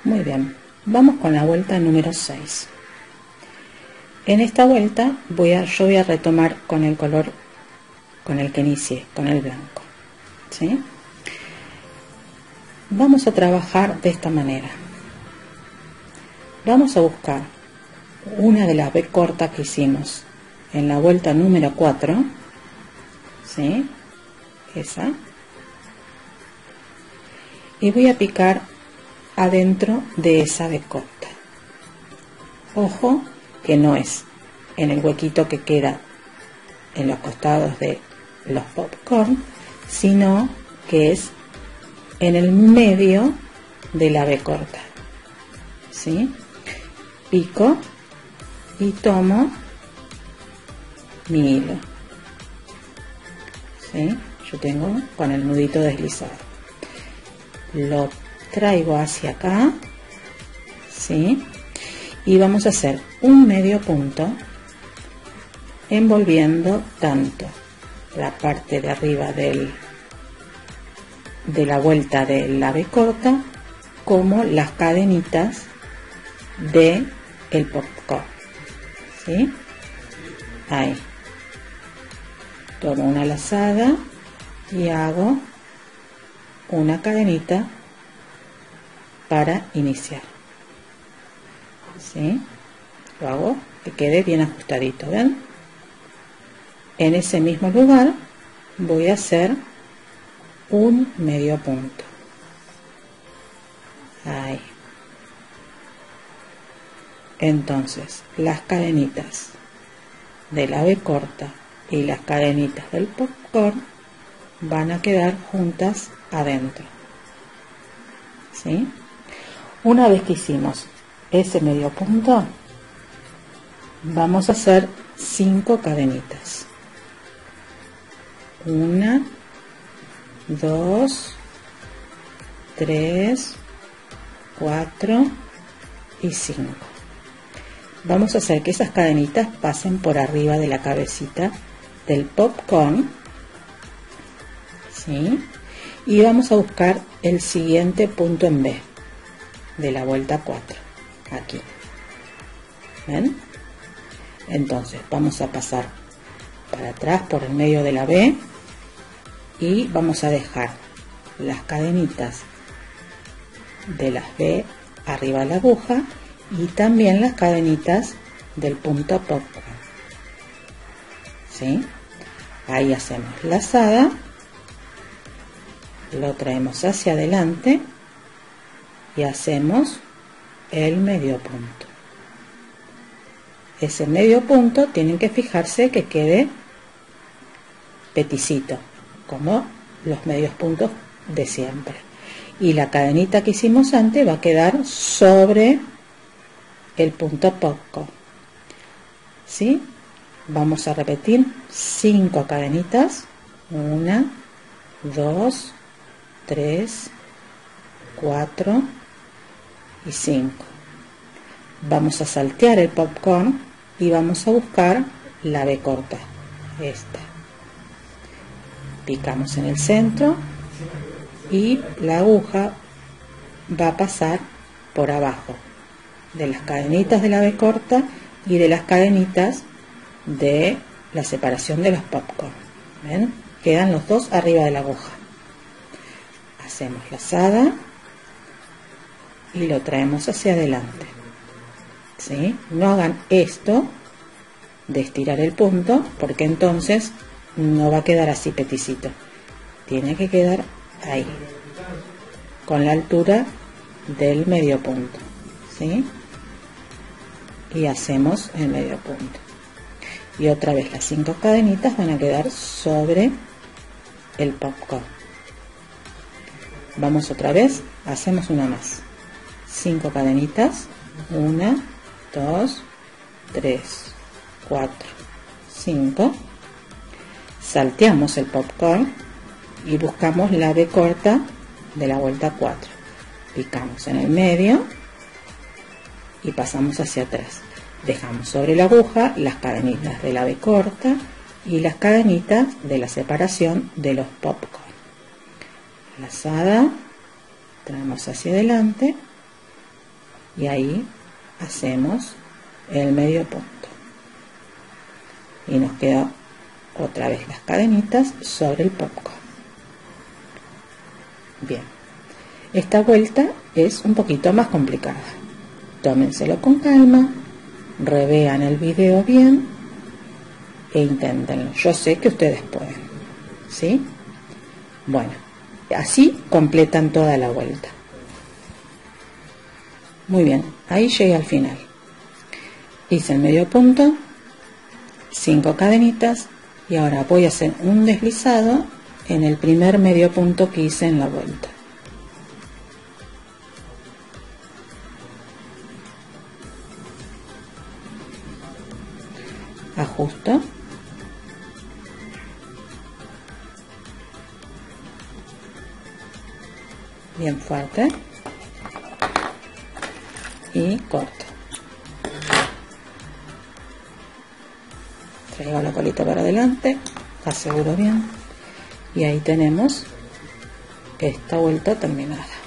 Muy bien, vamos con la vuelta número 6. En esta vuelta yo voy a retomar con el color con el que inicié, con el blanco, ¿sí? Vamos a trabajar de esta manera. Vamos a buscar una de las B cortas que hicimos en la vuelta número 4, ¿sí? Esa. Y voy a picar adentro de esa B corta. Ojo que no es en el huequito que queda en los costados de los popcorn, sino que es en el medio de la B corta, ¿sí? Pico y tomo mi hilo, ¿sí? Yo tengo con el nudito deslizado, lo traigo hacia acá, ¿sí? Y vamos a hacer un medio punto envolviendo tanto la parte de arriba de la vuelta de la B corta como las cadenitas de el popcorn, ¿sí? Ahí tomo una lazada y hago una cadenita para iniciar, ¿sí? Lo hago que quede bien ajustadito, ¿ven? En ese mismo lugar voy a hacer un medio punto. Ahí. Entonces, las cadenitas de la B corta y las cadenitas del popcorn van a quedar juntas adentro, ¿sí? Una vez que hicimos ese medio punto, vamos a hacer 5 cadenitas. 1, 2, 3, 4 y 5. Vamos a hacer que esas cadenitas pasen por arriba de la cabecita del popcorn, ¿sí? Y vamos a buscar el siguiente punto en B de la vuelta 4, aquí, ¿ven? Entonces vamos a pasar para atrás por el medio de la B y vamos a dejar las cadenitas de las B arriba de la aguja y también las cadenitas del punto popcorn, ¿sí? Ahí hacemos lazada, lo traemos hacia adelante y hacemos el medio punto. Ese medio punto tienen que fijarse que quede peticito, como los medios puntos de siempre. Y la cadenita que hicimos antes va a quedar sobre el punto popcorn, ¿sí? Vamos a repetir 5 cadenitas. 1, 2, 3, 4 y 5. Vamos a saltear el popcorn y vamos a buscar la B corta, esta. Picamos en el centro y la aguja va a pasar por abajo de las cadenitas de la B corta y de las cadenitas de la separación de los popcorn. ¿Ven? Quedan los dos arriba de la aguja. Hacemos lazada y lo traemos hacia adelante, ¿sí? No hagan esto de estirar el punto, porque entonces no va a quedar así peticito. Tiene que quedar ahí, con la altura del medio punto, ¿sí? Y hacemos el medio punto. Y otra vez las 5 cadenitas van a quedar sobre el popcorn. Vamos otra vez, hacemos una más. 5 cadenitas. 1, 2, 3, 4, 5. Salteamos el popcorn y buscamos la B corta de la vuelta 4. Picamos en el medio y pasamos hacia atrás. Dejamos sobre la aguja las cadenitas de la B corta y las cadenitas de la separación de los popcorn. Lazada, traemos hacia adelante y ahí hacemos el medio punto y nos queda otra vez las cadenitas sobre el popcorn. Bien, esta vuelta es un poquito más complicada, tómenselo con calma, revean el video bien e inténtenlo. Yo sé que ustedes pueden, ¿sí? Bueno, así completan toda la vuelta. Muy bien, ahí llegué al final. Hice el medio punto, 5 cadenitas, y ahora voy a hacer un deslizado en el primer medio punto que hice en la vuelta. Ajusto. Bien fuerte. Y corto. Traigo la colita para adelante, aseguro bien, y ahí tenemos esta vuelta terminada.